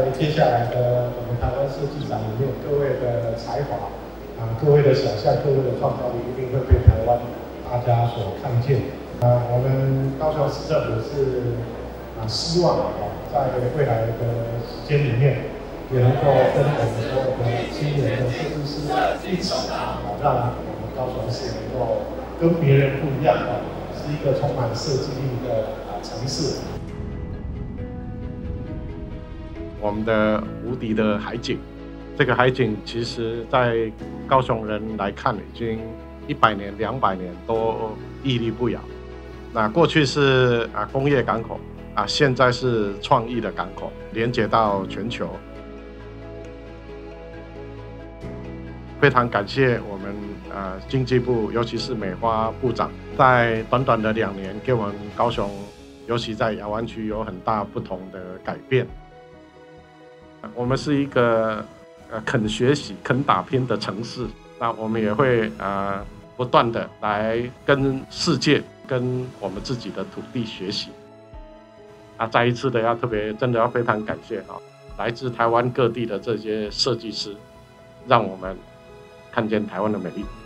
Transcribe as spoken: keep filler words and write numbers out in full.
在接下来的我们台湾设计展里面，各位的才华啊，各位的想象，各位的创造力，一定会被台湾大家所看见。啊，我们高雄市政府是啊，希望啊，在未来的时间里面，也能够跟我们所有的青年的设计师一起啊，让我们高雄市能够跟别人不一样啊，是一个充满设计力的啊城市。 我们的无敌的海景，这个海景其实在高雄人来看，已经一百年、两百年都屹立不摇。那过去是啊工业港口啊，现在是创意的港口，连接到全球。非常感谢我们呃经济部，尤其是美花部长，在短短的两年，给我们高雄，尤其在亚湾区有很大不同的改变。我们是一个呃肯学习、肯打拼的城市，那我们也会呃不断的来跟世界、跟我们自己的土地学习。啊，再一次的要特别，真的要非常感谢啊，来自台湾各地的这些设计师，让我们看见台湾的美丽。